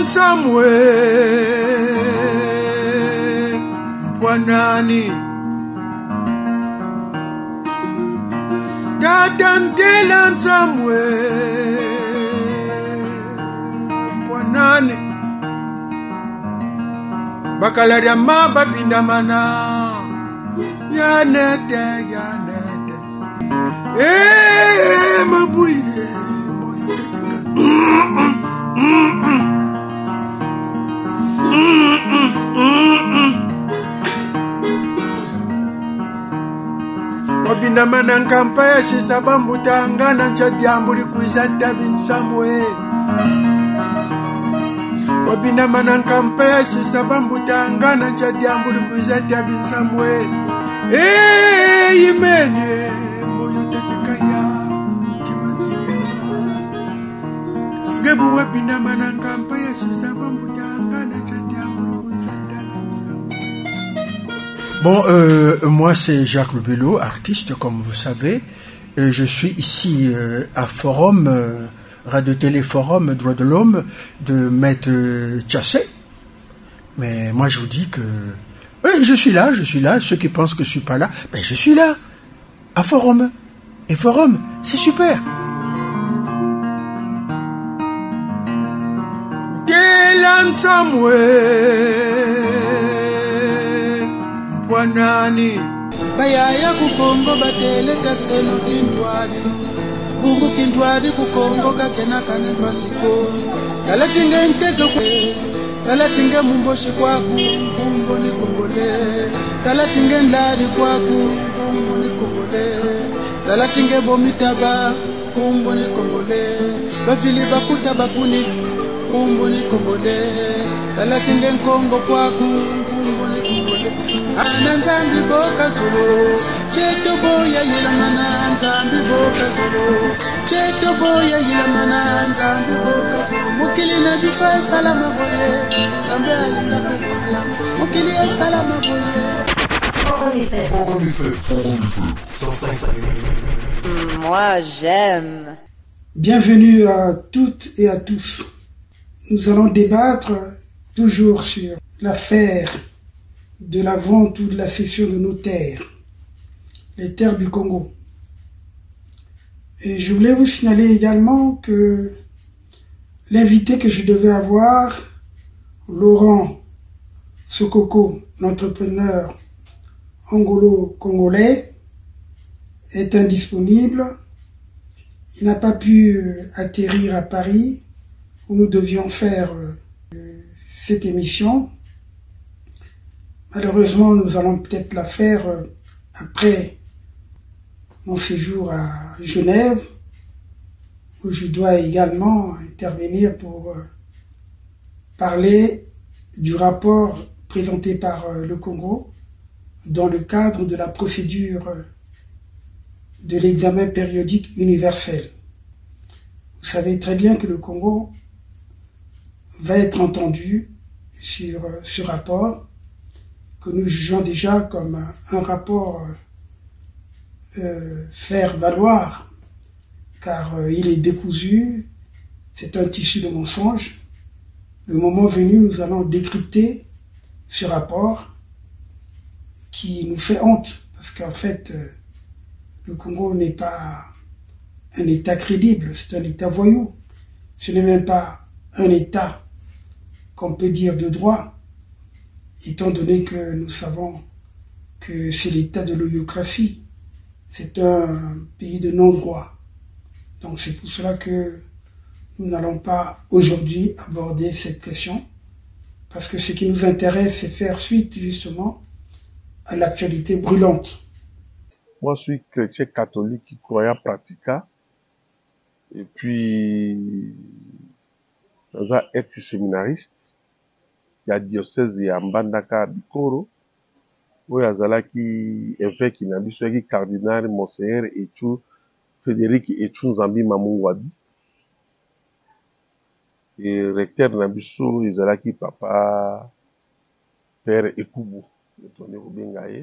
somewhere, Pwanani. Gadantelan somewhere, Pwanani. Bakalaria maba bindamana, yanete, yanete. Mabuire, Wabindamana nkampaya shisabambu tangana nchadiambuli kuizata binsamwe. Wabindamana nkampaya shisabambu tangana nchadiambuli kuizata binsamwe. Imene moyo tetekaya timantia. Gebu wabindamana nkampaya shisabambu tangana nchadiambuli kuizata binsamwe. Bon, moi c'est Jacques Lobello, artiste comme vous savez. Je suis ici à Forum, Radio-Télé Forum, Droits de l'Homme, de Maître Tchassé. Mais moi je vous dis que je suis là. Ceux qui pensent que je suis pas là, ben je suis là, à Forum. Et Forum, c'est super. Wanani bayaya kukongo batele kaselo kintwali bugu kintwali kukongo kakena kane pasiko kalatinga ntego kalatinga mumboshi kwaku kumbo ni kongole kalatinga ndadi kwaku kumbo ni kongole kalatinga bomitaba kumbo ni kongole bafili bakuta bakuni kumbo ni kongole kalatinga nkongo kwaku kumbo ni kongole Ananzambi boka solo, cheto boya yilamana nzambi boka solo, cheto boya yilamana nzambi boka solo. Mukili na biso salama boye, nzambi alinga boye, mukili salama boye. Moi j'aime. Bienvenue à toutes et à tous. Nous allons débattre toujours sur l'affaire de la vente ou de la cession de nos terres, les terres du Congo. Et je voulais vous signaler également que l'invité que je devais avoir, Laurent Sokoko, l'entrepreneur angolo-congolais, est indisponible. Il n'a pas pu atterrir à Paris où nous devions faire cette émission. Malheureusement, nous allons peut-être la faire après mon séjour à Genève, où je dois également intervenir pour parler du rapport présenté par le Congo dans le cadre de la procédure de l'examen périodique universel. Vous savez très bien que le Congo va être entendu sur ce rapport, que nous jugeons déjà comme un rapport faire valoir, car il est décousu, c'est un tissu de mensonges. Le moment venu, nous allons décrypter ce rapport qui nous fait honte, parce qu'en fait, le Congo n'est pas un État crédible, c'est un État voyou. Ce n'est même pas un État qu'on peut dire de droit, étant donné que nous savons que c'est l'état de l'oyocratie. C'est un pays de non-droit. Donc c'est pour cela que nous n'allons pas aujourd'hui aborder cette question, parce que ce qui nous intéresse, c'est faire suite justement à l'actualité brûlante. Moi, je suis chrétien catholique, croyant pratiquant, et puis dans un ex-séminariste. Il y a diocèse ya Mbandaka Bikoro, où il y a Zalaki évêque Nabiso, cardinal Monseigneur Echu, Frédéric Echu Nzambi Mamungwabi. Et recteur Nabiso, Zalaki papa, père Ekubu, Tony Rubengaye.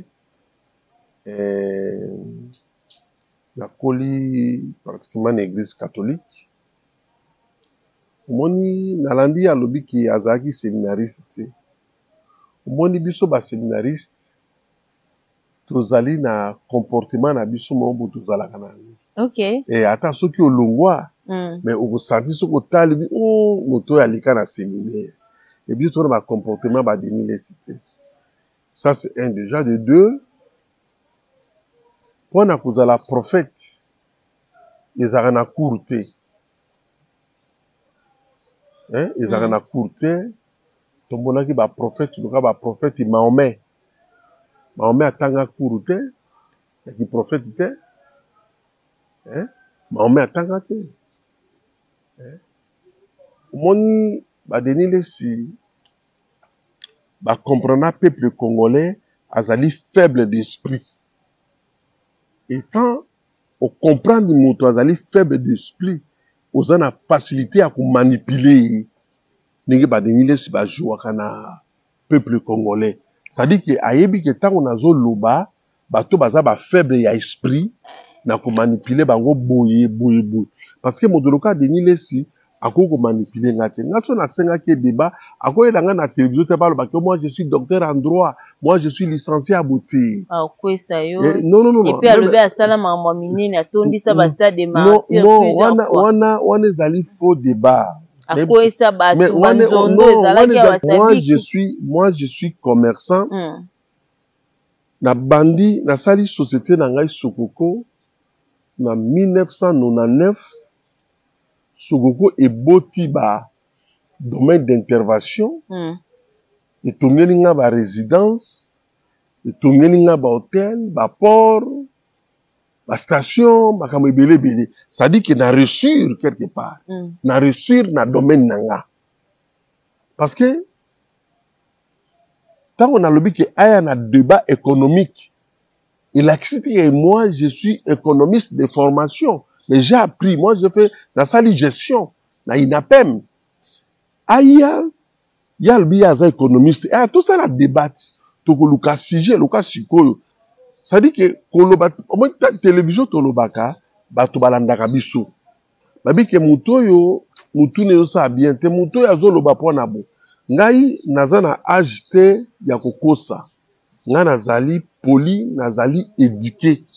La coli, pratiquement l'église catholique. Moni nalandi alobi ki azaki séminariste. Moni biso ba séminariste tozali na comportement na biso mo tozala kana. OK. Et ata soki olongwa mais au senti soki otali bi moto ya lika na séminaire. Et biso na ba comportement ba Denis Lesité. Ça c'est un déjà de deux. Pour na kozala prophète ezaka na courte. Hein, ezaka na courte. Tombonaki ba prophète luka ba prophète Mahomet. Mahomet atanga courte. Ya ki prophète te. Hein? Mahomet atanga te. Hein? Moni ba Denis Lessi ba comprendre peuple congolais azali faible d'esprit. Et quand on comprend du moto azali faible d'esprit, on a la facilité à manipuler. Ninge ba Denis Lessi ba jouer kana peuple congolais. Ça dit que ayebi que tant on a zo loba, bato baza ba faible ya esprit na ko manipuler bango boye. Parce que modoloka Denis Lessi ako ko manipuler ngati. Ngaso na senga ke débat, ako elanga na télévision te parle parce que moi je suis docteur en droit, moi je suis licencié à beauté. Ah quoi ça yo? Non. Et puis à lever à salama mamini na tondi ça ba stade de martyr. Non, on est allé faux débat. Moi je suis commerçant. Na bandi na sali société na ngai Sokoko na 1999 Sokoko eboti ba domaine d'intervention et tongeli nga ba résidence et tongeli nga ba hôtel ba port ba station ba kamebele bele. Ça dit que na reçure quelque part na reçure na domaine nanga parce que tant on a le but qu'il y a un débat économique, il a cité moi, je suis économiste de formation, mais j'ai appris, moi je fais la salle gestion, na INAPEM. Il y a le biais économiste, et tout ça la débat, tout le cas sujet, le cas sikoyo. Ça dit que au moins télévision tolobaka, bato balandaka biso. Babi ke muto yo, mutu ne yo sa bien, te muto ya zo loba po na bo. Ngai naza na âge te ya kokosa. Nga nazali poli, nazali éduqué.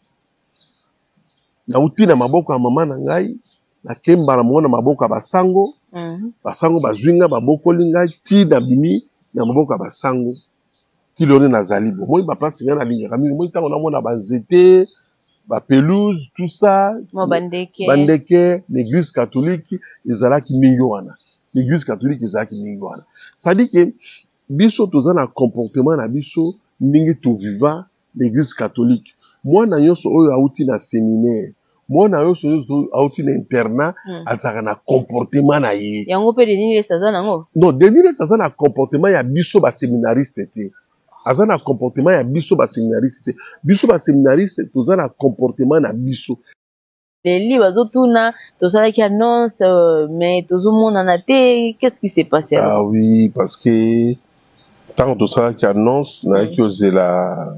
Nauti na maboko ya mama na ngai, na kemba na mwana maboko ya basango. Basango bazwinga maboko lingai ti na bimi na maboko ya basango. Ti lone nazali bo. Moi ba place nga na ligne kami, moi tango na mona banzete, ba pelouse, tout ça. Bandeke, l'église catholique ezalaki ningi wana. L'église catholique ezalaki ningi wana. Ça dit que biso toza na comportement na biso ningi to vivant l'église catholique. Moi na yoso oyo auti na séminaire. Moi na yoso auti na internat azaka na comportement na ye. Yango pe Denis Lessi aza nango. Non, Denis Lessi aza na comportement ya biso ba séminariste te. Aza na comportement ya biso ba séminariste te. Biso ba séminariste toza na comportement na biso. Les livres autouna, tout ça qui annonce, mais tout le monde en a été. Qu'est-ce qui s'est passé? Ah oui, parce que tant que tout ça qui annonce, n'a que la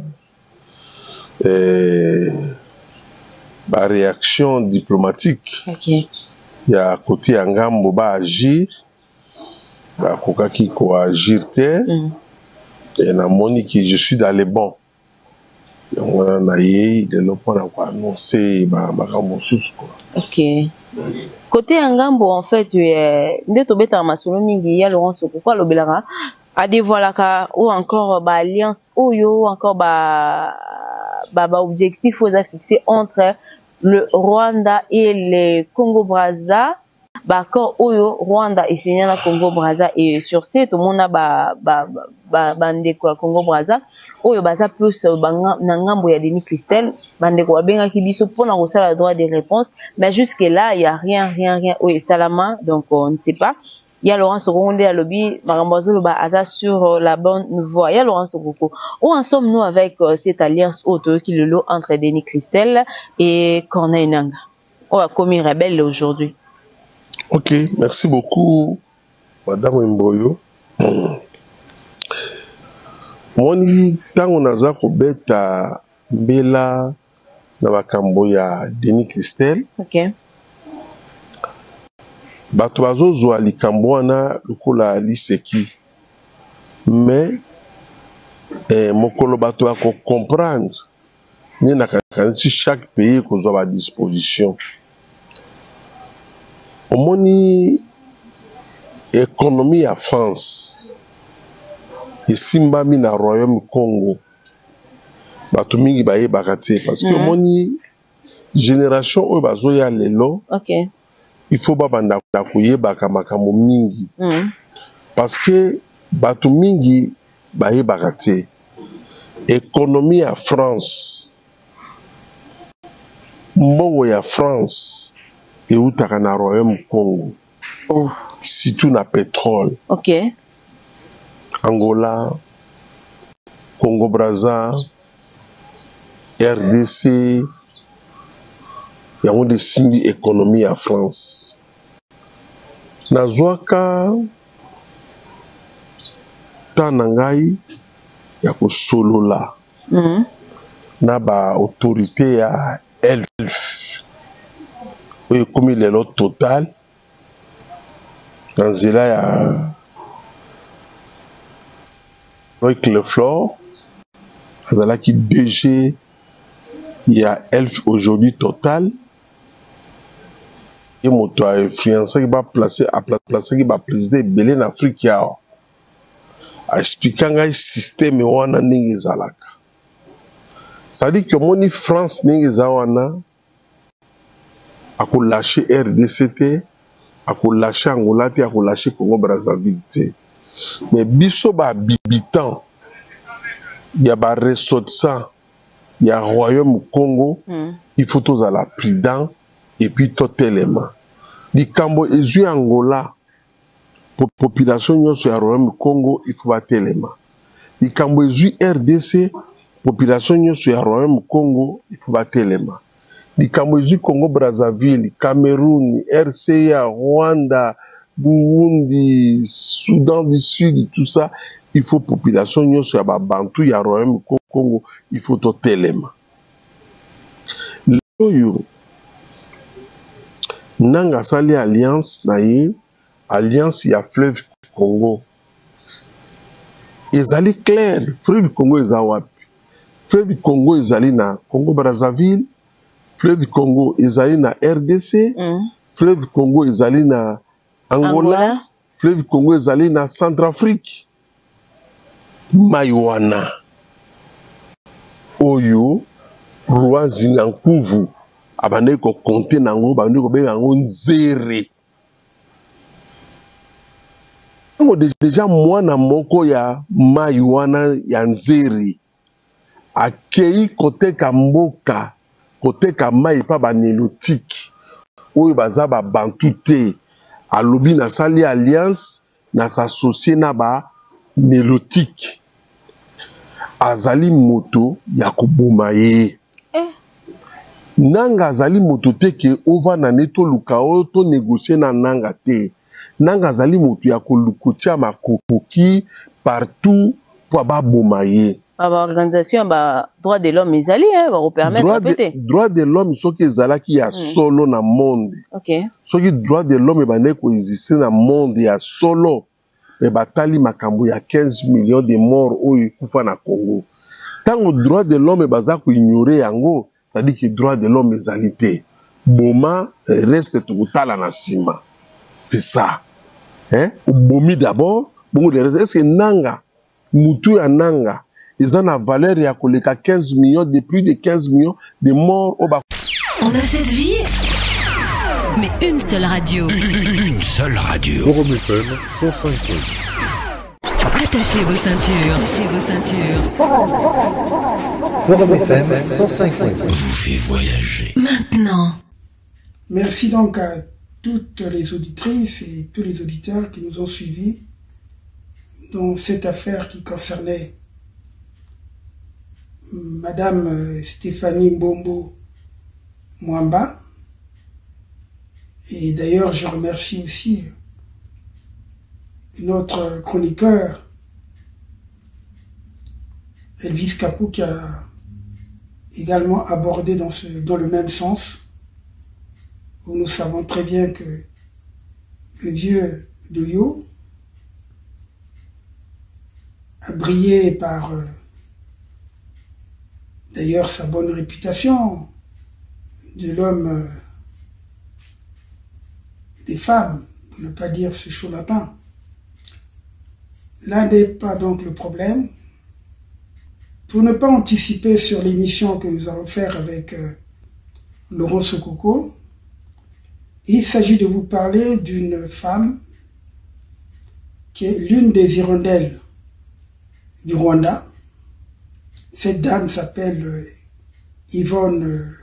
réaction diplomatique. Ok. Il y a côté Angambo ba agir, ba kokaki ko agir te, et na moni que je suis dans les bons. On a eu de l'opéra pour annoncer ok. Côté Angambo, en fait, dès que tu as masolo mingi, il y a Laurent Sokoko, l'obélara, a dévoilé ou encore ba alliance, ou encore ba objectif aux fixé entre le Rwanda et le Congo-Brazza. D'accord, oyo Rwanda et Sénégal Congo Brazza et sur ce tout le monde a bande quoi Congo Brazza oyo baza plus nangambo ya Denis Christel bande quoi benga ki biso pour na recevoir le droit de réponse mais jusque là il y a rien oyo salama donc on ne sait pas. Il y a Laurent Sokoko à lobby Marambozo ba aza sur la bonne voie. Il y a Laurent Sokoko. Où en sommes-nous avec cette alliance auto qui le lot entre Denis Christel et Corneille Nangaa? On a commis rebelle aujourd'hui. Ok, merci beaucoup, Madame Mboyo. Moni, tant on a za kobeta mbela na bakambo ya Denis Christel. Ok. bato bazozwa likambo wana lokola liseki mais mokolo bato comprendre ni nakanisi chaque pays kozwa ba disposition omoni économie ya France esimbami na Royaume Congo bato mingi bayebaka te parce que omoni génération oyo bazoya lelo okay. Il faut babanda koyebaka makambo mingi parce que bato mingi bayebaka te économie ya France mbongo ya France eutaka na Royaume Congo surtout na pétrole okay. Angola, Congo Brazza, RDC yango de simbi économie ya France nazwaka ta na ngai ya kosolola na ba autorité ya elf oyo ekomi lelo Total na nzela ya avec le flore azalaki DG ya elf aujourd'hui Total et moto a influencé qui va placer qui va présider belé en Afrique ya a expliqué un système wana ndenge ezalaka ça dit que moni France ndenge ezawana a ko lâcher RDC te a ko lâcher Angola te a ko lâcher Congo Brazzaville te mais biso ba habitant ya ba ressortissant ya Royaume Congo il faut tous à la prudent et puis totalement likambo ezui Angola population nyonso ya Royaume Congo il faut batelema likambo ezui RDC population nyonso ya Royaume Congo il faut batelema likambo ezui Congo Brazzaville Cameroun RCA Rwanda Burundi Soudan du Sud tout ça il faut population nyonso ya babantu ya Royaume Congo il faut totelema oyo nanga sali alliance na ye alliance ya fleuve Congo ezali clair fleuve Congo eza wapi fleuve Congo ezali na Congo Brazzaville fleuve Congo ezali na RDC fleuve Congo ezali na Angola. Fleuve Congo ezali na Centrafrique Maywana oyo roi Zingankuvu abandeki kokonte nango bandeki kobenga yango nzere yango deja mwana moko ya mai wana ya nzere akei koteka mboka koteka mai pa banélotike oyo baza babantu te alobi nasali alliance nasassocie na banélotike azali moto ya koboma ye nanga azali moto te ke ovanda ne toluka oyo to négocier na nanga te nanga azali moto ya kolukotia makokoki partout po ababoma ye organisation ba droit de l'homme ezali ba permettre peut-être droit de l'homme soki ezalaki ya solo na monde okay soki droit de l'homme ebandeki koexiste na monde ya solo batali makambo ya 15 millions de morts oyo ekufa na Congo tango droit de l'homme baza koignore yango ça dit que droit de l'homme ezali te boma reste tokotala na nsima c'est ça obomi d'abord bongo le reste est-ce que nanga mutu ya nanga eza na valeur ya koleka 15 millions de plus de 15 millions de morts au bas. On a cette vie, mais une seule radio. Une seule radio. Forum FM 105. Attachez vos ceintures. Attachez vos ceintures. Forum FM 105. Vous fait voyager. Maintenant. Merci donc à toutes les auditrices et tous les auditeurs qui nous ont suivis dans cette affaire qui concernait Madame Stéphanie Mbombo Mwamba. Et d'ailleurs, je remercie aussi notre chroniqueur, Elvis Capou, qui a également abordé dans le même sens, où nous savons très bien que le vieux Doyo, a brillé par d'ailleurs sa bonne réputation de l'homme des femmes, pour ne pas dire ce chaud lapin. Là n'est pas donc le problème. Pour ne pas anticiper sur l'émission que nous allons faire avec Laurent Sokoko, il s'agit de vous parler d'une femme qui est l'une des hirondelles du Rwanda. Cette dame s'appelle Yvonne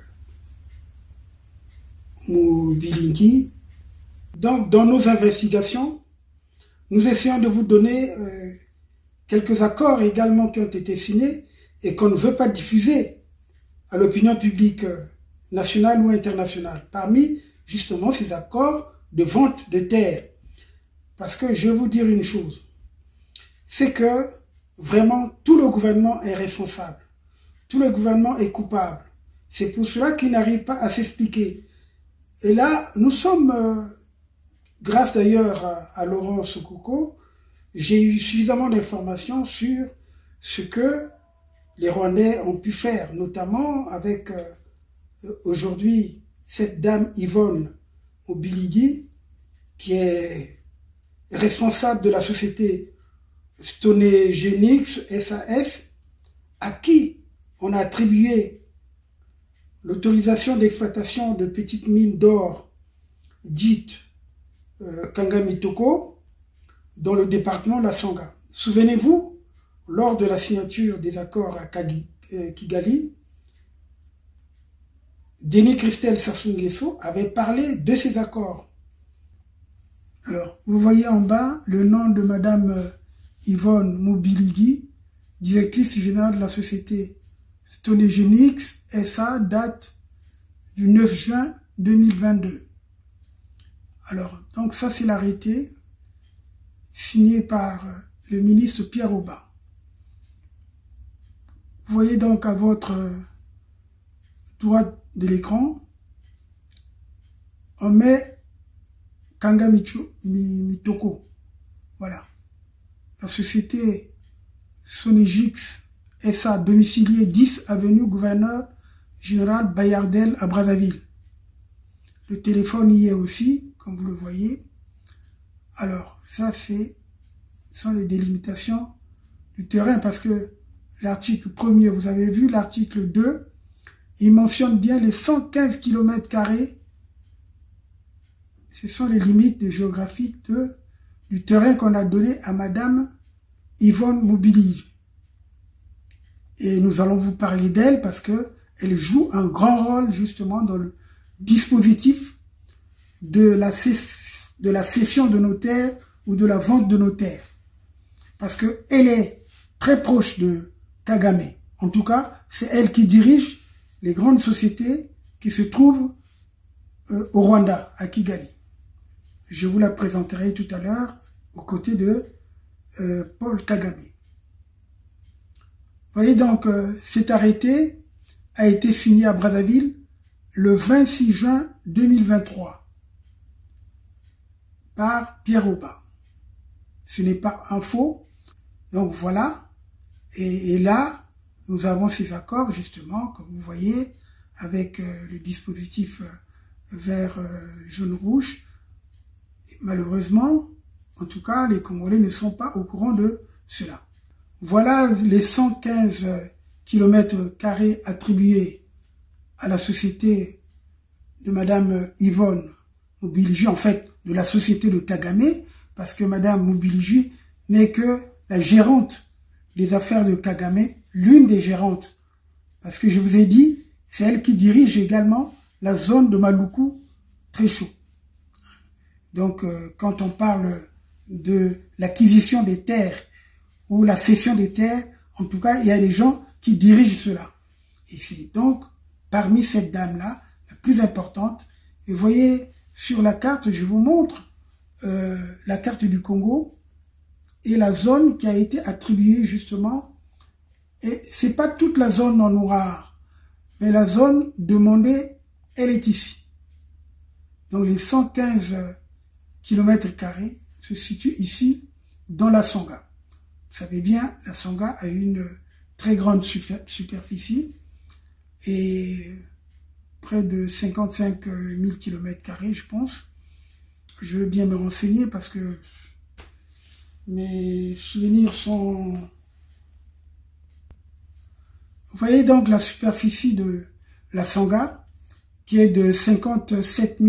Mobilingi. Donc, dans nos investigations, nous essayons de vous donner quelques accords également qui ont été signés et qu'on ne veut pas diffuser à l'opinion publique nationale ou internationale. Parmi, justement, ces accords de vente de terres. Parce que je vais vous dire une chose, c'est que vraiment tout le gouvernement est responsable. Tout le gouvernement est coupable. C'est pour cela qu'il n'arrive pas à s'expliquer. Et là, nous sommes, grâce d'ailleurs à Laurent Sokoko, j'ai eu suffisamment d'informations sur ce que les Rwandais ont pu faire, notamment avec aujourd'hui cette dame Yvonne Mobilingi, qui est responsable de la société Stonegenix SAS, à qui on a attribué l'autorisation d'exploitation de petites mines d'or dites Kangamitoko dans le département de la Sangha. Souvenez-vous, lors de la signature des accords à Kigali, Denis Christel Sassou Nguesso avait parlé de ces accords. Alors, vous voyez en bas le nom de Madame Yvonne Mobilingi, directrice générale de la société Stonegenix SA, date du 9 juin 2022. Alors, donc ça c'est l'arrêté signé par le ministre Pierre Oba. Vous voyez donc à votre droite de l'écran, on met Kangamitoko. Voilà. La société Sonegix SA, domiciliée 10 avenue Gouverneur Général Bayardel à Brazzaville. Le téléphone y est aussi, comme vous le voyez. Alors, ça, sont les délimitations du terrain, parce que l'article 1er, vous avez vu, l'article 2, il mentionne bien les 115 km². Ce sont les limites géographiques du terrain qu'on a donné à Madame Yvonne Mobilingi. Et nous allons vous parler d'elle parce qu'elle joue un grand rôle justement dans le dispositif de la cession de nos terres ou de la vente de nos terres. Parce qu'elle est très proche de Kagame. En tout cas, c'est elle qui dirige les grandes sociétés qui se trouvent au Rwanda, à Kigali. Je vous la présenterai tout à l'heure aux côtés de Paul Kagame. Vous voyez donc, cet arrêté a été signé à Brazzaville le 26 juin 2023 par Pierre Oba. Ce n'est pas un faux. Donc voilà. Et là, nous avons ces accords, justement, comme vous voyez, avec le dispositif vert, jaune, rouge. Et malheureusement, en tout cas, les Congolais ne sont pas au courant de cela. Voilà les 115 km² attribués à la société de Madame Yvonne Mobilingi, en fait, de la société de Kagame, parce que Madame Mobilingi n'est que la gérante des affaires de Kagame, l'une des gérantes. Parce que je vous ai dit, c'est elle qui dirige également la zone de Maluku, très chaud. Donc, quand on parle de l'acquisition des terres ou la cession des terres, en tout cas, il y a des gens qui dirigent cela. Et c'est donc, parmi cette dame-là, la plus importante. Et vous voyez, sur la carte, je vous montre la carte du Congo et la zone qui a été attribuée justement. Et c'est pas toute la zone en noir, mais la zone demandée, elle est ici. Donc les 115 km² se situe ici dans la Songa. Vous savez bien, la Songa a une très grande superficie et près de 55 000 km², je pense. Je veux bien me renseigner parce que mes souvenirs sont... Vous voyez donc la superficie de la Songa qui est de 57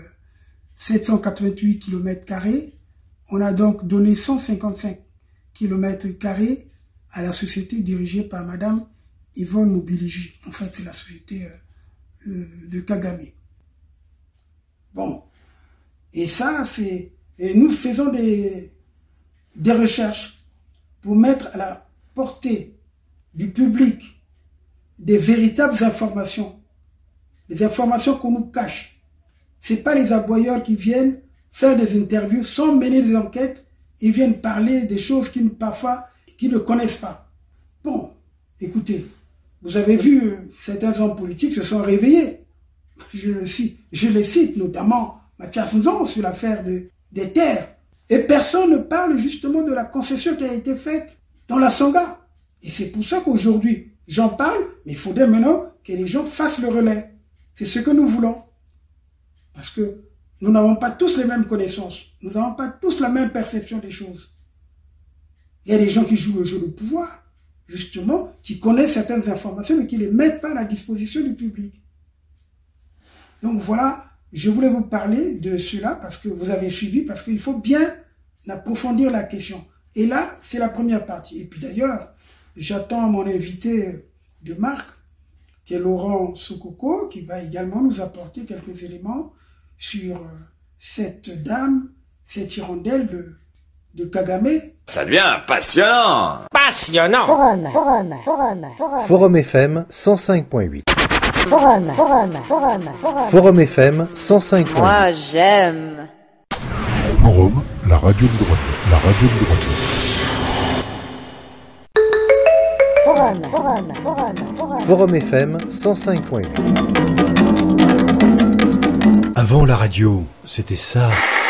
788 km². On a donc donné 155 km² à la société dirigée par Madame Yvonne Mobiligi. En fait, c'est la société de Kagame. Bon. Et ça, c'est... Et nous faisons des recherches pour mettre à la portée du public des véritables informations. Les informations qu'on nous cache. Ce n'est pas les aboyeurs qui viennent faire des interviews sans mener des enquêtes. Ils viennent parler des choses parfois qu'ils ne connaissent pas. Bon, écoutez, vous avez vu, certains hommes politiques se sont réveillés. Je les cite, notamment Mathias Nzon sur l'affaire des terres. Et personne ne parle justement de la concession qui a été faite dans la Songa. Et c'est pour ça qu'aujourd'hui, j'en parle, mais il faudrait maintenant que les gens fassent le relais. C'est ce que nous voulons. Parce que nous n'avons pas tous les mêmes connaissances. Nous n'avons pas tous la même perception des choses. Il y a des gens qui jouent le jeu du pouvoir, justement, qui connaissent certaines informations, mais qui ne les mettent pas à la disposition du public. Donc voilà, je voulais vous parler de cela, parce que vous avez suivi, parce qu'il faut bien approfondir la question. Et là, c'est la première partie. Et puis d'ailleurs, j'attends mon invité de marque, qui est Laurent Sokoko, qui va également nous apporter quelques éléments sur cette dame, cette hirondelle de Kagame. Ça devient passionnant. Passionnant. Forum FM 105.8. Forum FM 105.8. Moi, j'aime. Forum, la radio du droit. La radio du droit. Forum FM 105.8. Avant la radio, c'était ça.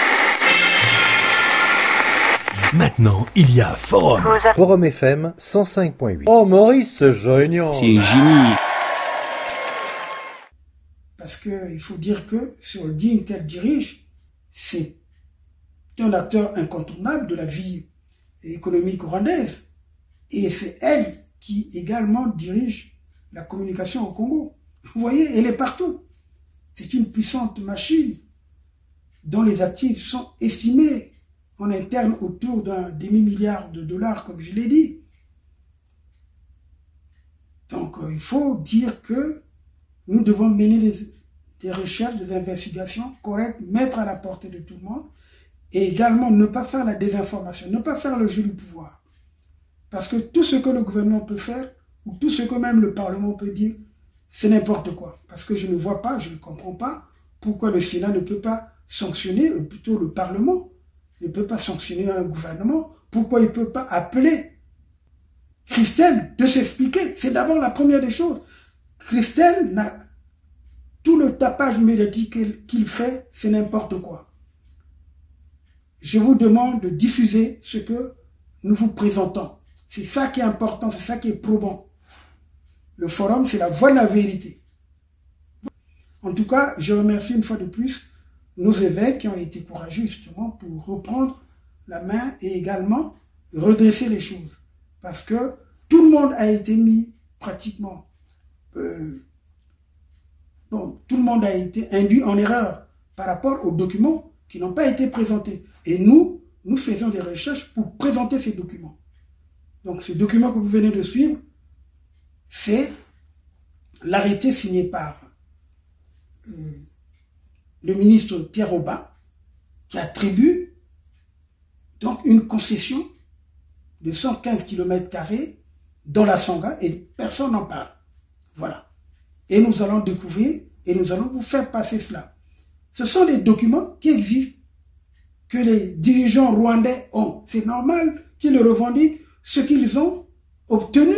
Maintenant, il y a Forum. Forum FM 105.8. Oh, Maurice, c'est génial. C'est génie. Parce qu'il faut dire que sur le digne qu'elle dirige, c'est un acteur incontournable de la vie économique rwandaise. Et c'est elle qui également dirige la communication au Congo. Vous voyez, elle est partout. C'est une puissante machine dont les actifs sont estimés en interne autour d'un demi-milliard de dollars, comme je l'ai dit. Donc, il faut dire que nous devons mener des recherches, des investigations correctes, mettre à la portée de tout le monde, et également ne pas faire la désinformation, ne pas faire le jeu du pouvoir. Parce que tout ce que le gouvernement peut faire, ou tout ce que même le Parlement peut dire, c'est n'importe quoi. Parce que je ne vois pas, je ne comprends pas pourquoi le Sénat ne peut pas sanctionner, ou plutôt le Parlement ne peut pas sanctionner un gouvernement. Pourquoi il ne peut pas appeler Christelle de s'expliquer? C'est d'abord la première des choses. Christelle, tout le tapage médiatique qu'il fait, c'est n'importe quoi. Je vous demande de diffuser ce que nous vous présentons. C'est ça qui est important, c'est ça qui est probant. Le forum, c'est la voie de la vérité. En tout cas, je remercie une fois de plus nos évêques qui ont été courageux justement pour reprendre la main et également redresser les choses. Parce que tout le monde a été mis pratiquement... tout le monde a été induit en erreur par rapport aux documents qui n'ont pas été présentés. Et nous faisons des recherches pour présenter ces documents. Donc ce document que vous venez de suivre, c'est l'arrêté signé par le ministre Pierre Oba, qui attribue donc une concession de 115 km² dans la Songa et personne n'en parle. Voilà. Et nous allons découvrir et nous allons vous faire passer cela. Ce sont des documents qui existent, que les dirigeants rwandais ont. C'est normal qu'ils revendiquent ce qu'ils ont obtenu.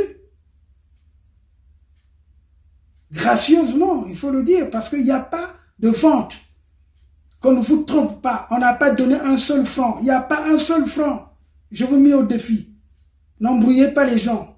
Gracieusement, il faut le dire, parce qu'il n'y a pas de vente. qu'on ne vous trompe pas, on n'a pas donné un seul franc. Il n'y a pas un seul franc. Je vous mets au défi. N'embrouillez pas les gens.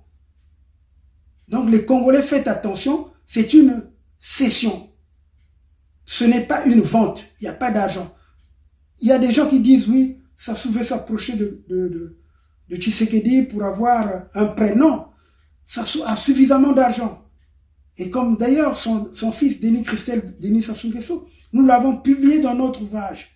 Donc les Congolais, faites attention, c'est une cession. Ce n'est pas une vente, il n'y a pas d'argent. Il y a des gens qui disent, oui, Sassou veut s'approcher de Tshisekedi pour avoir un prêt. Non, Sassou a suffisamment d'argent. Et comme d'ailleurs son fils, Denis Sassou Nguesso, nous l'avons publié dans notre ouvrage.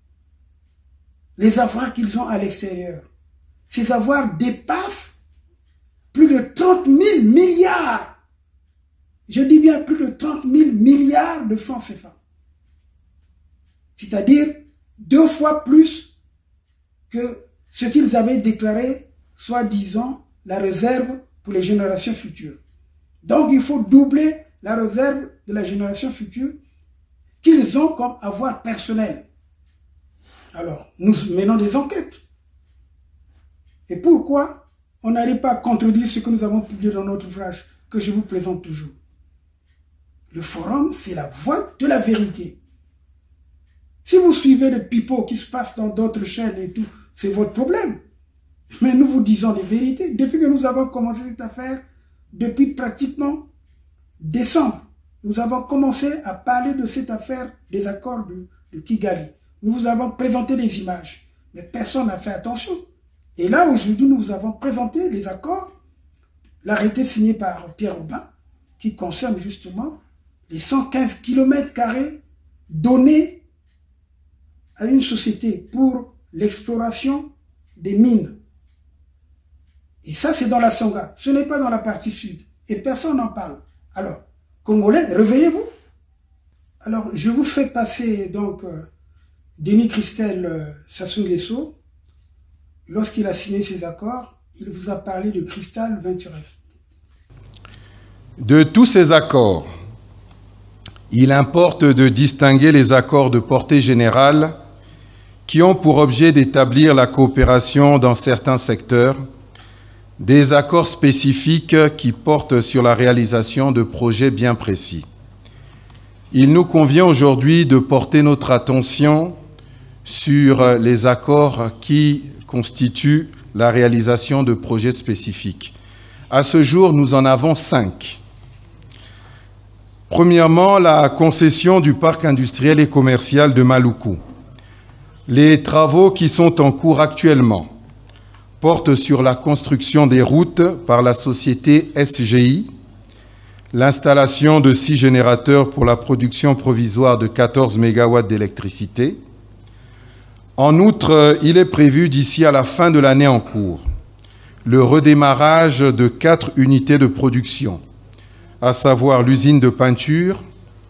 Les avoirs qu'ils ont à l'extérieur. Ces avoirs dépassent plus de 30 000 milliards. Je dis bien plus de 30 000 milliards de francs CFA. C'est-à-dire 2 fois plus que ce qu'ils avaient déclaré, soi-disant, la réserve pour les générations futures. Donc il faut doubler la réserve de la génération future qu'ils ont comme avoir personnel. Alors, nous menons des enquêtes. Et pourquoi on n'arrive pas à contredire ce que nous avons publié dans notre ouvrage, que je vous présente toujours? Le forum, c'est la voie de la vérité. Si vous suivez les pipeaux qui se passent dans d'autres chaînes et tout, c'est votre problème. Mais nous vous disons les vérités. Depuis que nous avons commencé cette affaire, depuis pratiquement décembre, nous avons commencé à parler de cette affaire des accords de Kigali. Nous vous avons présenté des images, mais personne n'a fait attention. Et là, aujourd'hui, nous vous avons présenté les accords, l'arrêté signé par Pierre Aubin, qui concerne justement les 115 km² donnés à une société pour l'exploration des mines. Et ça, c'est dans la Songa. Ce n'est pas dans la partie sud. Et personne n'en parle. Alors, Congolais, réveillez-vous. Alors, je vous fais passer donc Denis Sassou Nguesso. Lorsqu'il a signé ces accords, il vous a parlé de Cristal Ventures. De tous ces accords, il importe de distinguer les accords de portée générale qui ont pour objet d'établir la coopération dans certains secteurs, des accords spécifiques qui portent sur la réalisation de projets bien précis. Il nous convient aujourd'hui de porter notre attention sur les accords qui constituent la réalisation de projets spécifiques. À ce jour, nous en avons 5. Premièrement, la concession du parc industriel et commercial de Maluku. Les travaux qui sont en cours actuellement portent sur la construction des routes par la société SGI, l'installation de 6 générateurs pour la production provisoire de 14 MW d'électricité. En outre, il est prévu d'ici à la fin de l'année en cours le redémarrage de 4 unités de production, à savoir l'usine de peinture,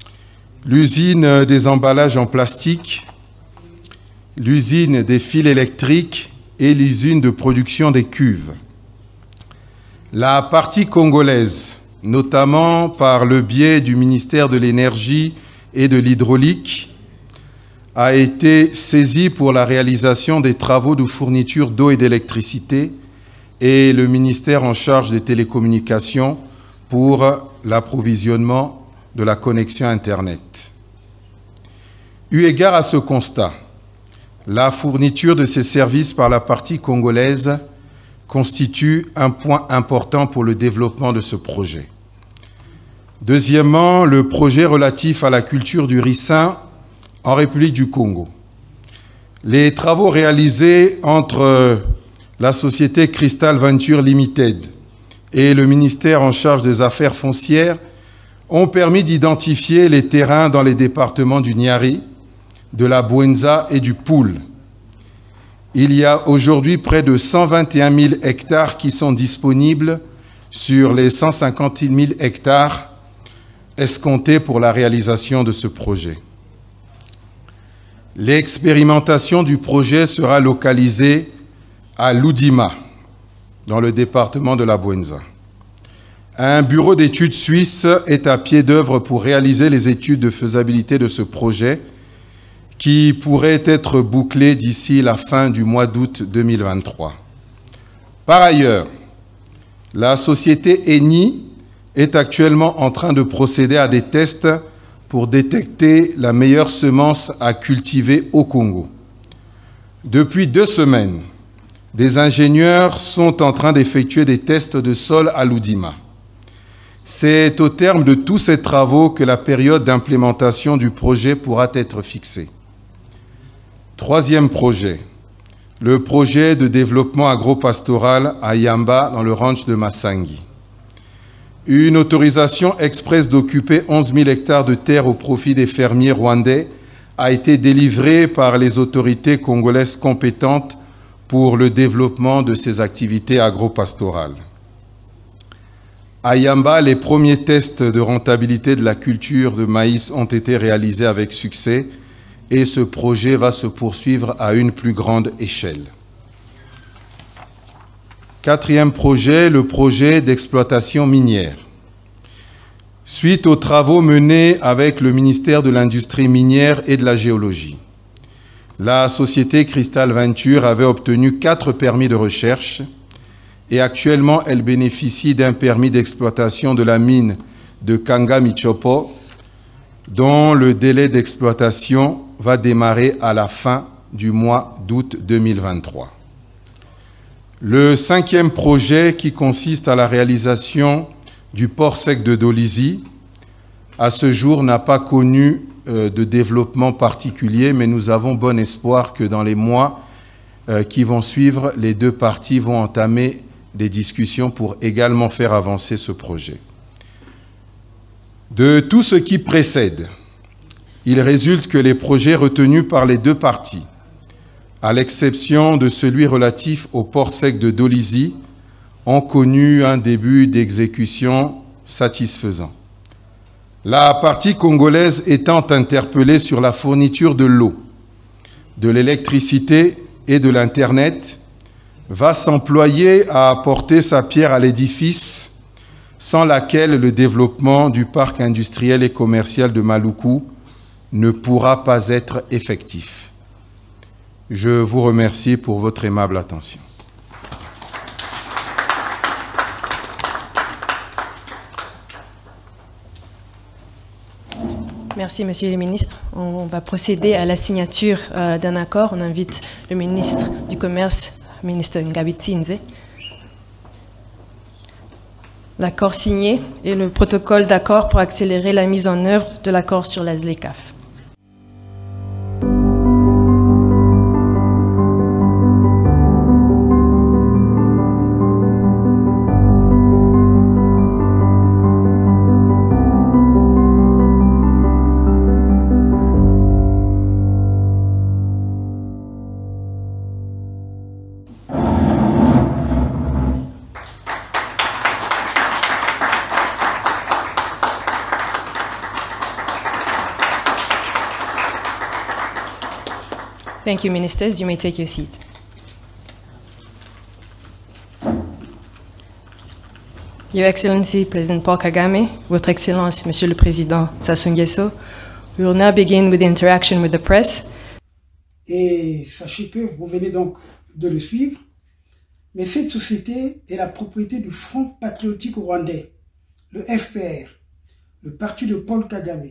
l'usine des emballages en plastique, l'usine des fils électriques et l'usine de production des cuves. La partie congolaise, notamment par le biais du ministère de l'Énergie et de l'Hydraulique, a été saisie pour la réalisation des travaux de fourniture d'eau et d'électricité et le ministère en charge des télécommunications pour l'approvisionnement de la connexion Internet. Eu égard à ce constat, la fourniture de ces services par la partie congolaise constitue un point important pour le développement de ce projet. Deuxièmement, le projet relatif à la culture du ricin en République du Congo. Les travaux réalisés entre la société Cristal Ventures Limited et le ministère en charge des affaires foncières ont permis d'identifier les terrains dans les départements du Niari, de la Bouenza et du Poul. Il y a aujourd'hui près de 121 000 hectares qui sont disponibles sur les 150 000 hectares escomptés pour la réalisation de ce projet. L'expérimentation du projet sera localisée à Loudima, dans le département de la Bouenza. Un bureau d'études suisse est à pied d'œuvre pour réaliser les études de faisabilité de ce projet qui pourrait être bouclé d'ici la fin du mois d'août 2023. Par ailleurs, la société Eni est actuellement en train de procéder à des tests pour détecter la meilleure semence à cultiver au Congo. Depuis 2 semaines, des ingénieurs sont en train d'effectuer des tests de sol à Loudima. C'est au terme de tous ces travaux que la période d'implémentation du projet pourra être fixée. 3e projet, le projet de développement agropastoral à Yamba dans le ranch de Massangi. Une autorisation express d'occuper 11 000 hectares de terre au profit des fermiers rwandais a été délivrée par les autorités congolaises compétentes pour le développement de ces activités agropastorales. À Yamba, les premiers tests de rentabilité de la culture de maïs ont été réalisés avec succès et ce projet va se poursuivre à une plus grande échelle. 4e projet, le projet d'exploitation minière. Suite aux travaux menés avec le ministère de l'Industrie minière et de la Géologie, la société Crystal Venture avait obtenu 4 permis de recherche et actuellement elle bénéficie d'un permis d'exploitation de la mine de Kanga Michopo dont le délai d'exploitation va démarrer à la fin du mois d'août 2023. Le 5e projet qui consiste à la réalisation du port sec de Dolisie, à ce jour n'a pas connu de développement particulier, mais nous avons bon espoir que dans les mois qui vont suivre, les 2 parties vont entamer des discussions pour également faire avancer ce projet. De tout ce qui précède, il résulte que les projets retenus par les 2 parties, à l'exception de celui relatif au port sec de Dolisie, ont connu un début d'exécution satisfaisant. La partie congolaise étant interpellée sur la fourniture de l'eau, de l'électricité et de l'Internet, va s'employer à apporter sa pierre à l'édifice, sans laquelle le développement du parc industriel et commercial de Maluku ne pourra pas être effectif. Je vous remercie pour votre aimable attention. Merci, Monsieur le Ministre. On va procéder à la signature d'un accord. On invite le ministre du Commerce, ministre Ngabitsinze. L'accord signé et le protocole d'accord pour accélérer la mise en œuvre de l'accord sur la ZLECAf. Thank you, Ministers. You may take your seat. Your Excellency, President Paul Kagame, Votre Excellence, Monsieur le Président Sassou Nguesso, we will now begin with the interaction with the press. Et sachez que vous venez donc de le suivre, mais cette société est la propriété du Front patriotique rwandais, le FPR, le parti de Paul Kagame.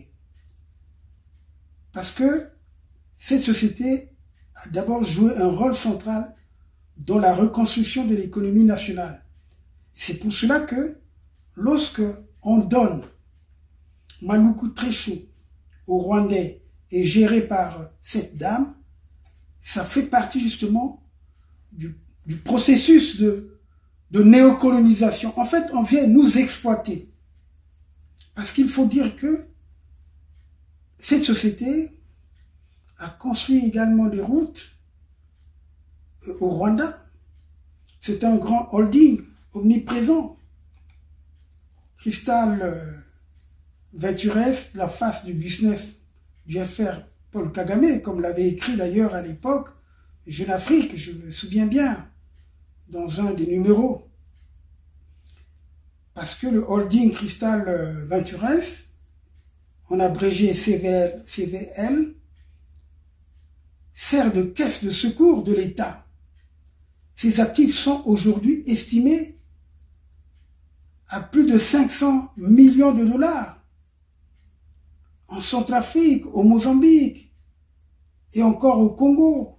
Parce que cette société a d'abord joué un rôle central dans la reconstruction de l'économie nationale. C'est pour cela que lorsque on donne Maluku Tresho au Rwandais et géré par cette dame, ça fait partie justement du processus de néocolonisation. En fait, on vient nous exploiter. Parce qu'il faut dire que cette société a construit également des routes au Rwanda. C'est un grand holding omniprésent. Crystal Ventures, la face du business du FR Paul Kagame, comme l'avait écrit d'ailleurs à l'époque Jeune Afrique, je me souviens bien, dans un des numéros. Parce que le holding Crystal Ventures, en abrégé CVL, sert de caisse de secours de l'État. Ces actifs sont aujourd'hui estimés à plus de 500 millions de dollars. en Centrafrique, au Mozambique et encore au Congo.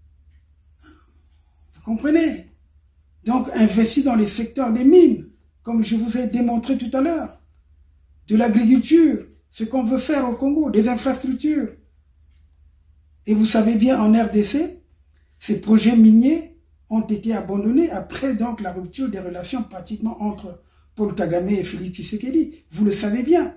Vous comprenez? Donc, investit dans les secteurs des mines, comme je vous ai démontré tout à l'heure, de l'agriculture, ce qu'on veut faire au Congo, des infrastructures. Et vous savez bien, en RDC, ces projets miniers ont été abandonnés après donc la rupture des relations pratiquement entre Paul Kagame et Félix Tshisekedi. Vous le savez bien.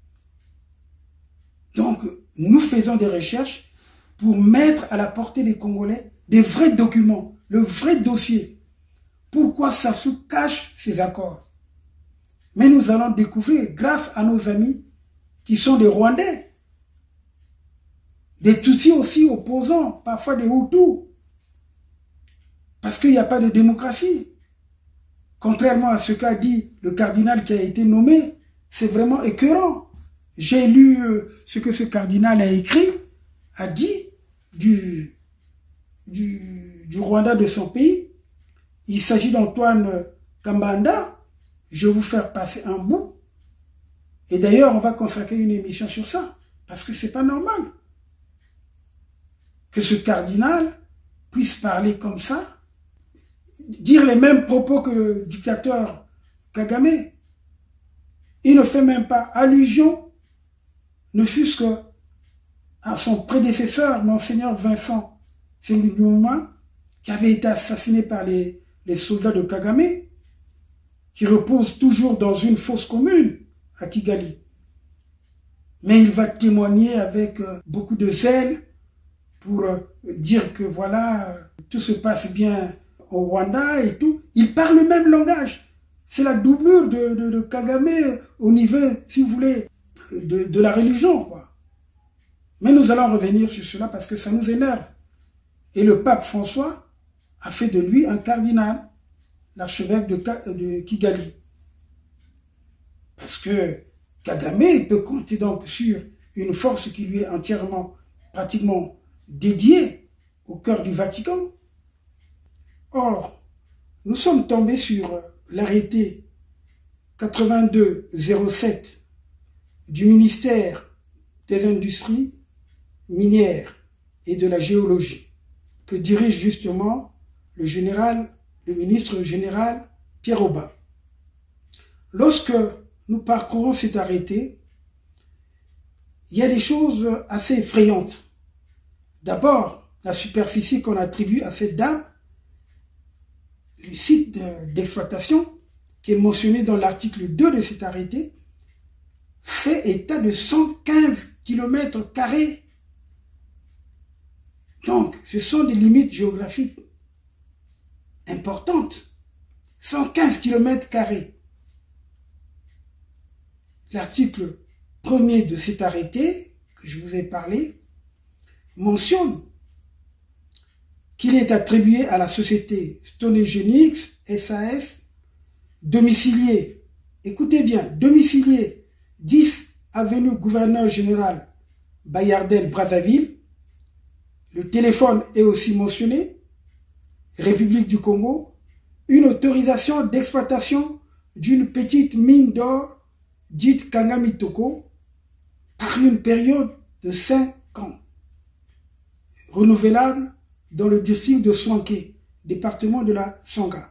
Donc, nous faisons des recherches pour mettre à la portée des Congolais des vrais documents, le vrai dossier. Pourquoi ça se cache ces accords? Mais nous allons découvrir, grâce à nos amis qui sont des Rwandais, des Tutsis aussi opposants, parfois des Hutus, parce qu'il n'y a pas de démocratie. Contrairement à ce qu'a dit le cardinal qui a été nommé, c'est vraiment écœurant. J'ai lu ce que ce cardinal a écrit, a dit du Rwanda, de son pays. Il s'agit d'Antoine Kambanda. Je vais vous faire passer un bout. Et d'ailleurs, on va consacrer une émission sur ça, parce que c'est pas normal que ce cardinal puisse parler comme ça, dire les mêmes propos que le dictateur Kagame. Il ne fait même pas allusion, ne fût-ce que à son prédécesseur, Monseigneur Vincent Nsengimana, qui avait été assassiné par les soldats de Kagame, qui repose toujours dans une fosse commune à Kigali. Mais il va témoigner avec beaucoup de zèle pour dire que voilà, tout se passe bien au Rwanda et tout. Il parle le même langage. C'est la doublure de Kagame au niveau, si vous voulez, de la religion, quoi. Mais nous allons revenir sur cela parce que ça nous énerve. Et le pape François a fait de lui un cardinal, l'archevêque de Kigali. Parce que Kagame peut compter donc sur une force qui lui est entièrement, pratiquement dédiée au cœur du Vatican. Or, nous sommes tombés sur l'arrêté 8207 du ministère des Industries minières et de la géologie, que dirige justement le ministre général Pierre Oba. Lorsque nous parcourons cet arrêté, il y a des choses assez effrayantes. D'abord, la superficie qu'on attribue à cette dame, le site d'exploitation, qui est mentionné dans l'article 2 de cet arrêté, fait état de 115 km². Donc, ce sont des limites géographiques importantes. 115 km². L'article 1er de cet arrêté, que je vous ai parlé, mentionne qu'il est attribué à la société Stonegenix SAS, domicilié, écoutez bien, domicilié 10 avenue Gouverneur Général Bayardel Brazzaville. Le téléphone est aussi mentionné, République du Congo, une autorisation d'exploitation d'une petite mine d'or dite Kangamitoko par une période de 5 ans, renouvelable dans le district de Swanké, département de la Songa.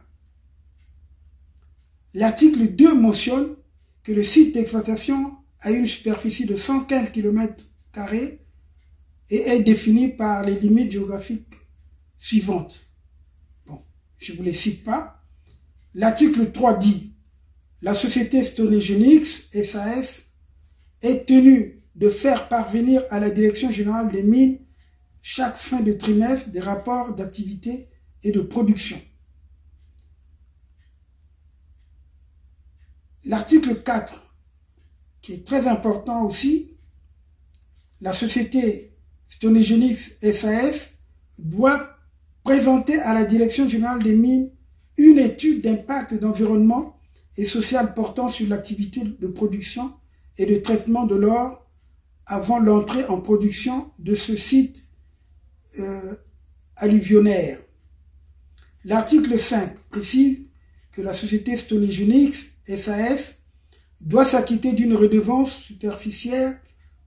L'article 2 mentionne que le site d'exploitation a une superficie de 115 km² et est défini par les limites géographiques suivantes. Bon, je ne vous les cite pas. L'article 3 dit: la société Stonegenix SAS est tenue de faire parvenir à la Direction générale des mines chaque fin de trimestre des rapports d'activité et de production. L'article 4, qui est très important aussi, la société Stonegenix SAS doit présenter à la Direction générale des mines une étude d'impact d'environnement et social portant sur l'activité de production et de traitement de l'or avant l'entrée en production de ce site alluvionnaire. L'article 5 précise que la société Stonegenix SAS doit s'acquitter d'une redevance superficielle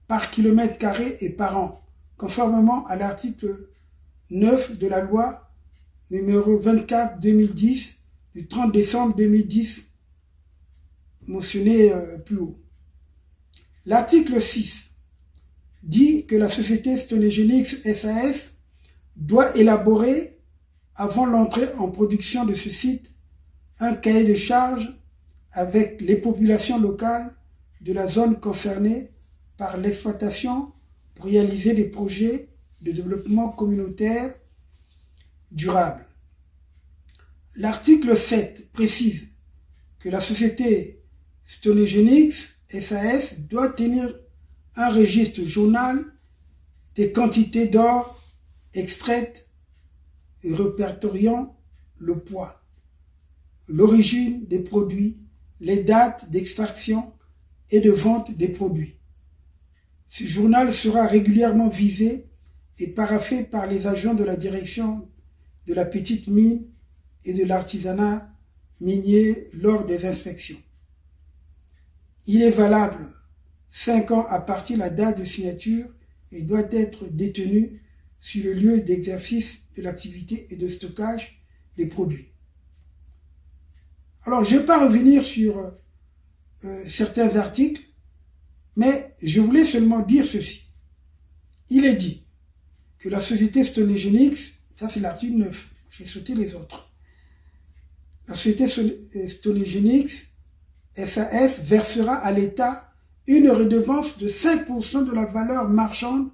par kilomètre carré et par an, conformément à l'article 9 de la loi numéro 24-2010 du 30 décembre 2010 mentionné plus haut. L'article 6 dit que la société Stonegenics SAS doit élaborer, avant l'entrée en production de ce site, un cahier de charges avec les populations locales de la zone concernée par l'exploitation pour réaliser des projets de développement communautaire durable. L'article 7 précise que la société Stonegenics SAS doit tenir un registre journal des quantités d'or extraites et répertoriant le poids, l'origine des produits, les dates d'extraction et de vente des produits. Ce journal sera régulièrement visé et paraphé par les agents de la direction de la petite mine et de l'artisanat minier lors des inspections. Il est valable 5 ans à partir de la date de signature et doit être détenu sur le lieu d'exercice de l'activité et de stockage des produits. Alors, je ne vais pas revenir sur certains articles, mais je voulais seulement dire ceci. Il est dit que la société Stonegenics, ça c'est l'article 9, j'ai sauté les autres. La société Stonegenics SAS versera à l'État une redevance de 5% de la valeur marchande.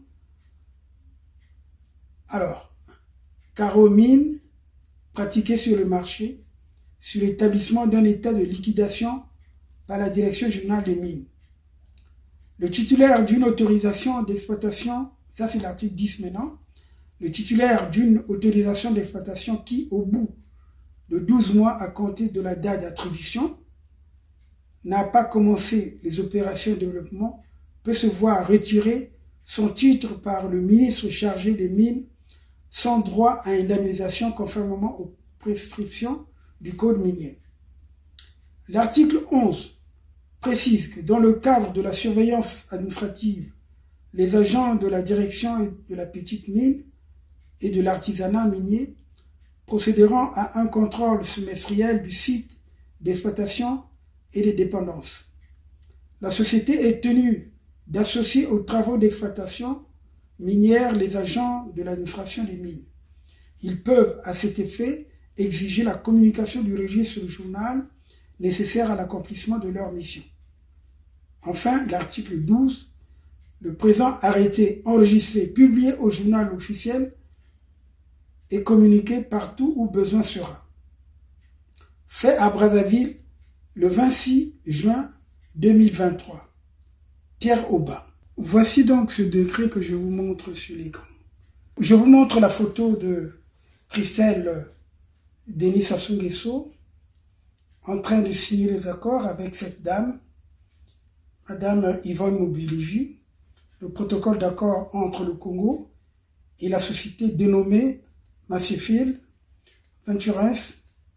Alors, caromine pratiquée sur le marché, sur l'établissement d'un état de liquidation par la direction générale des mines. Le titulaire d'une autorisation d'exploitation, ça c'est l'article 10 maintenant, le titulaire d'une autorisation d'exploitation qui, au bout de 12 mois à compter de la date d'attribution, n'a pas commencé les opérations de développement, peut se voir retirer son titre par le ministre chargé des mines sans droit à indemnisation conformément aux prescriptions du code minier. L'article 11 précise que dans le cadre de la surveillance administrative, les agents de la direction de la petite mine et de l'artisanat minier procéderont à un contrôle semestriel du site d'exploitation et des dépendances. La société est tenue d'associer aux travaux d'exploitation minière les agents de l'administration des mines. Ils peuvent, à cet effet, exiger la communication du registre du journal nécessaire à l'accomplissement de leur mission. Enfin, l'article 12, le présent arrêté enregistré, publié au journal officiel et communiqué partout où besoin sera. Fait à Brazzaville le 26 juin 2023. Pierre Auba. Voici donc ce décret que je vous montre sur l'écran. Je vous montre la photo de Christelle Denis Sassou Nguesso en train de signer les accords avec cette dame, Madame Yvonne Mobiligi, le protocole d'accord entre le Congo et la société dénommée Masseyfield Venturance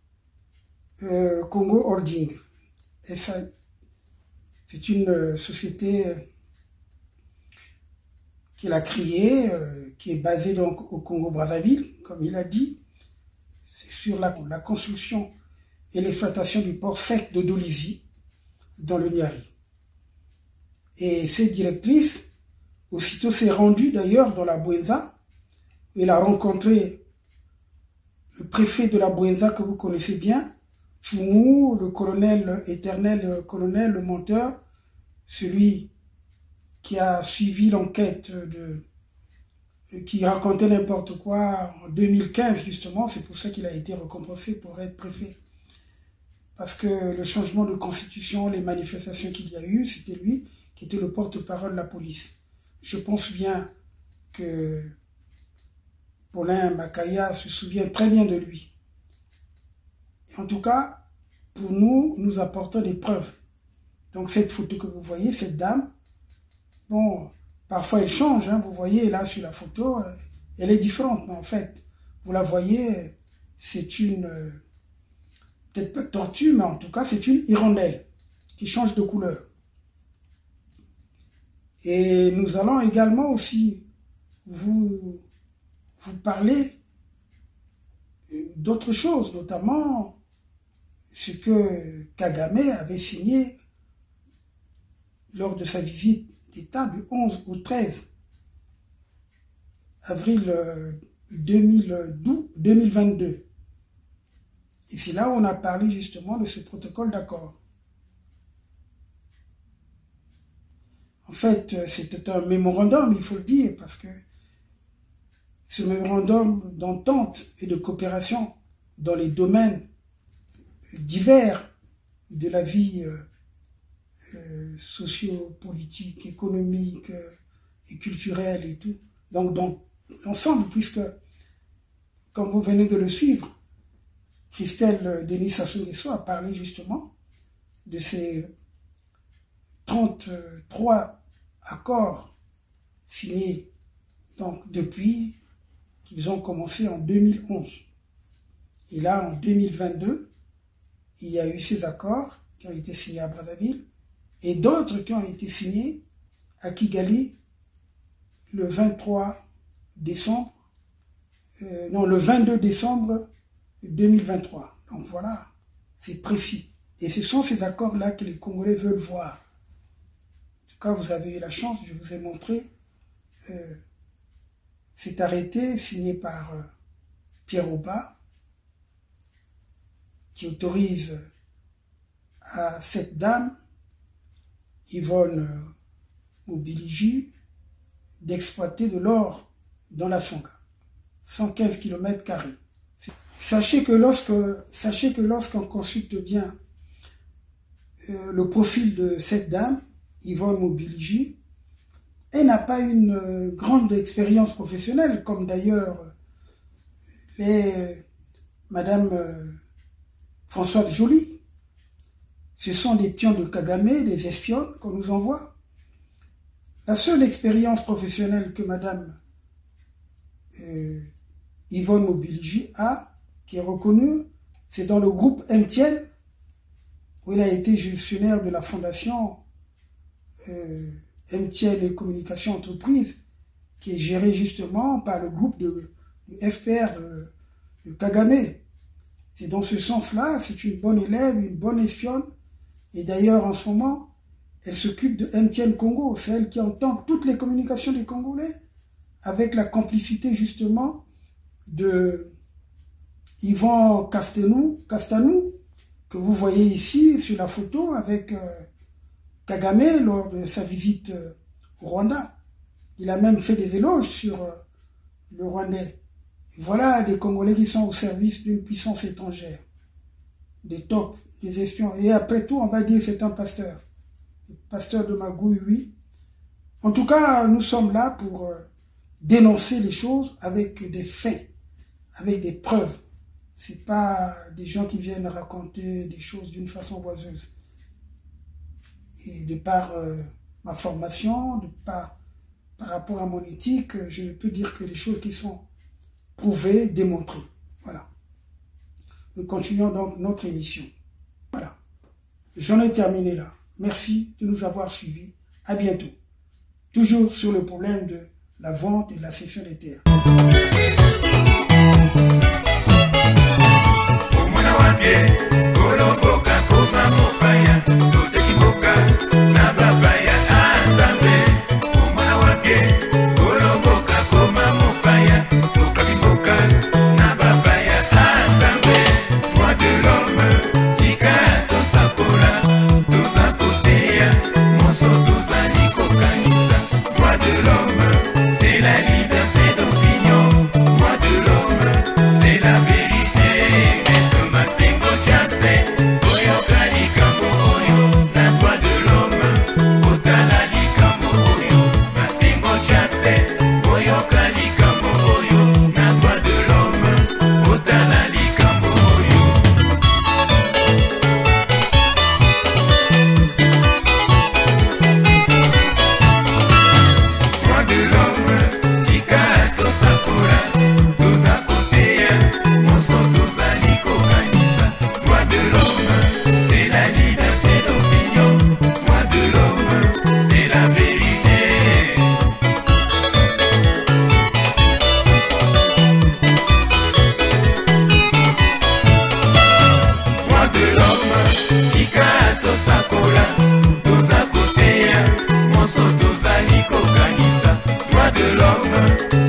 Congo Holding. C'est une société qu'il a créée, qui est basée donc au Congo-Brazzaville, comme il a dit. C'est sur la construction et l'exploitation du port sec de Dolisie, dans le Niari. Et cette directrice, aussitôt s'est rendue d'ailleurs dans la Bouenza, où elle a rencontré le préfet de la Bouenza que vous connaissez bien, Choumou, le colonel éternel, colonel, le menteur, celui qui a suivi l'enquête qui racontait n'importe quoi en 2015 justement, c'est pour ça qu'il a été récompensé pour être préfet. Parce que le changement de constitution, les manifestations qu'il y a eu, c'était lui qui était le porte-parole de la police. Je pense bien que Paulin Makaya se souvient très bien de lui. En tout cas, pour nous, nous apportons des preuves. Donc cette photo que vous voyez, cette dame, bon, parfois elle change, hein, vous voyez là sur la photo, elle est différente, mais en fait, vous la voyez, c'est une, peut-être pas tortue, mais en tout cas, c'est une hirondelle qui change de couleur. Et nous allons également aussi vous parler d'autres choses, notamment ce que Kagame avait signé lors de sa visite d'État du 11 au 13 avril 2022. Et c'est là où on a parlé justement de ce protocole d'accord. En fait, c'était un mémorandum, il faut le dire, parce que ce mémorandum d'entente et de coopération dans les domaines divers de la vie socio-politique, économique et culturelle et tout. Donc, dans l'ensemble, puisque, comme vous venez de le suivre, Christelle Denis Sassou Nguesso a parlé justement de ces 33 accords signés donc depuis qu'ils ont commencé en 2011. Et là, en 2022, il y a eu ces accords qui ont été signés à Brazzaville et d'autres qui ont été signés à Kigali le 22 décembre 2023. Donc voilà, c'est précis. Et ce sont ces accords-là que les Congolais veulent voir. En tout cas, vous avez eu la chance, je vous ai montré cet arrêté signé par Pierre Oba, qui autorise à cette dame, Yvonne Mobiligi, d'exploiter de l'or dans la Songa, 115 km². Sachez que lorsqu'on consulte bien le profil de cette dame, Yvonne Mobiligi, elle n'a pas une grande expérience professionnelle, comme d'ailleurs Madame Françoise Joly. Ce sont des pions de Kagame, des espionnes qu'on nous envoie. La seule expérience professionnelle que Madame Yvonne Mobiligi a, qui est reconnue, c'est dans le groupe MTN, où il a été gestionnaire de la fondation MTN et Communication Entreprise, qui est gérée justement par le groupe du FPR de Kagame. C'est dans ce sens-là, c'est une bonne élève, une bonne espionne, et d'ailleurs en ce moment, elle s'occupe de MTN Congo, c'est elle qui entend toutes les communications des Congolais, avec la complicité justement de Yvan Castanou, que vous voyez ici sur la photo avec Kagame lors de sa visite au Rwanda. Il a même fait des éloges sur le Rwandais. Et voilà des Congolais qui sont au service d'une puissance étrangère, des tops, des espions. Et après tout, on va dire c'est un pasteur. Le pasteur de Magouille, oui. En tout cas, nous sommes là pour dénoncer les choses avec des faits, avec des preuves. C'est pas des gens qui viennent raconter des choses d'une façon oiseuse. Et de par ma formation, par rapport à mon éthique, je ne peux dire que les choses qui sont prouvées, démontrées. Voilà. Nous continuons donc notre émission. Voilà. J'en ai terminé là. Merci de nous avoir suivis. À bientôt. Toujours sur le problème de la vente et de la cession des terres. Droit de l'homme, c'est la liberté. Africa.